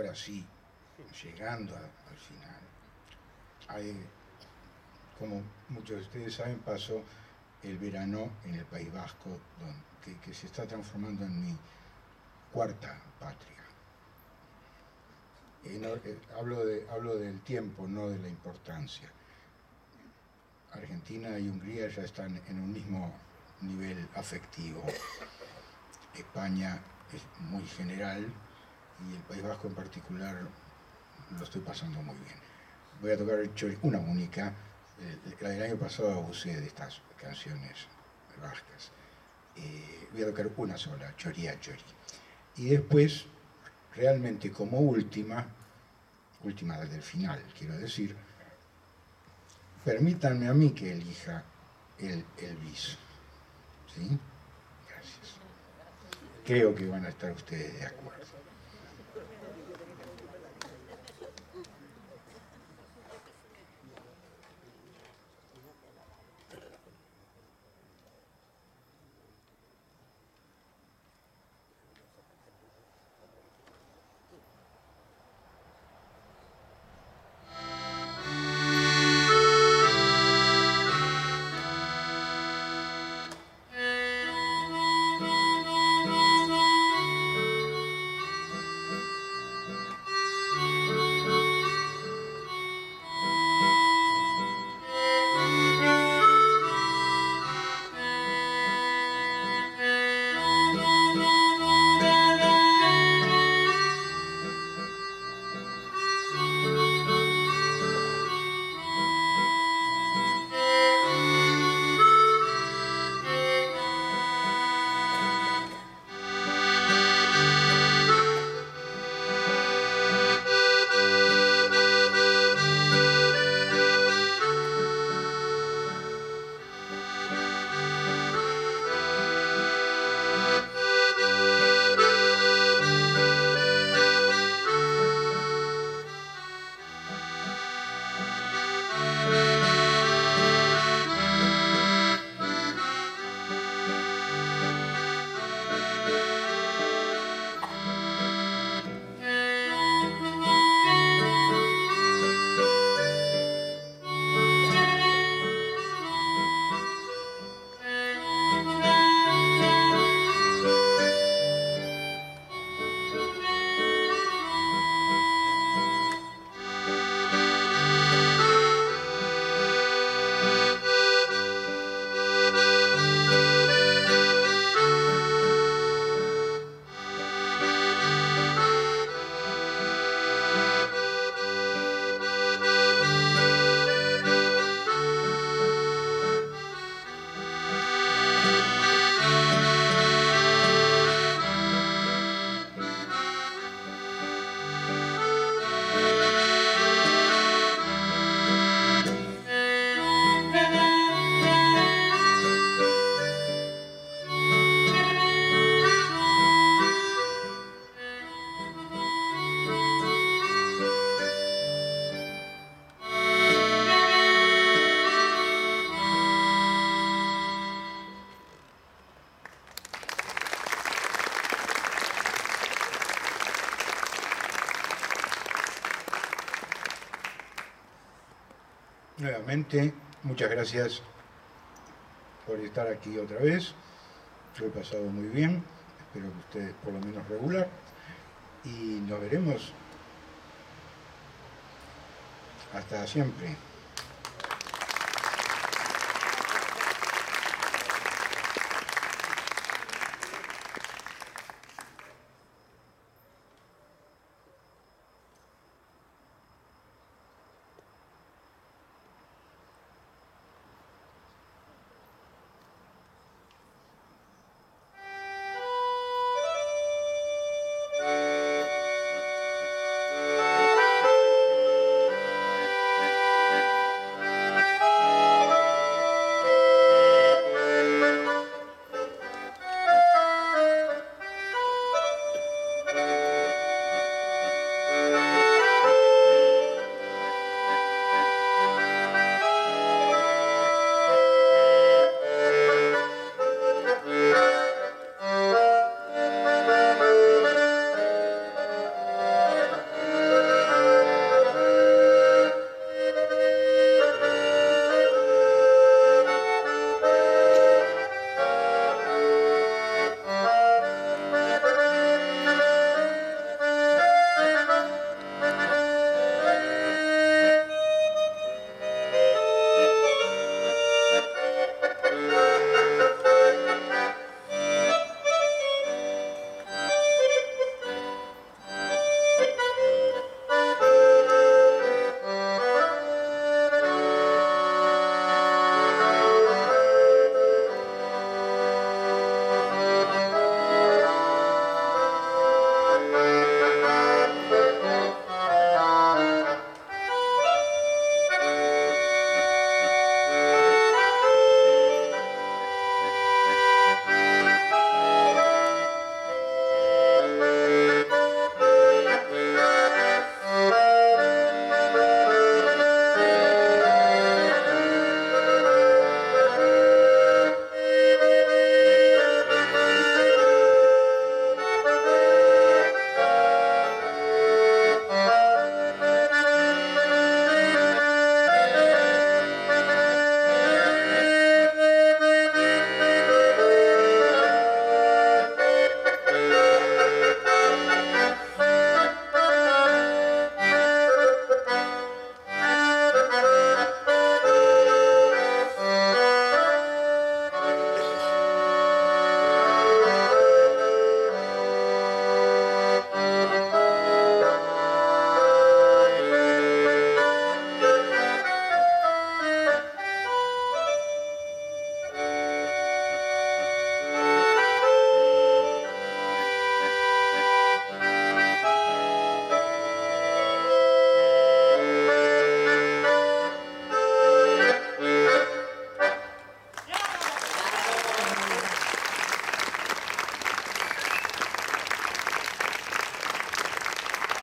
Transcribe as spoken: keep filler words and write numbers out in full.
ahora sí, llegando a, al final, hay, como muchos de ustedes saben, pasó el verano en el País Vasco, donde, que, que se está transformando en mi cuarta patria. Eh, no, eh, hablo, de, hablo del tiempo, no de la importancia. Argentina y Hungría ya están en un mismo nivel afectivo. España es muy general y el País Vasco en particular lo estoy pasando muy bien. Voy a tocar una única. La del año pasado abusé de estas canciones vascas. Eh, voy a tocar una sola, Choría Chorí. Y después, realmente como última, última del final, quiero decir, permítanme a mí que elija el, el bis. ¿Sí? Gracias. Creo que van a estar ustedes de acuerdo. Nuevamente, muchas gracias por estar aquí otra vez. Lo he pasado muy bien, espero que ustedes por lo menos regular. Y nos veremos hasta siempre.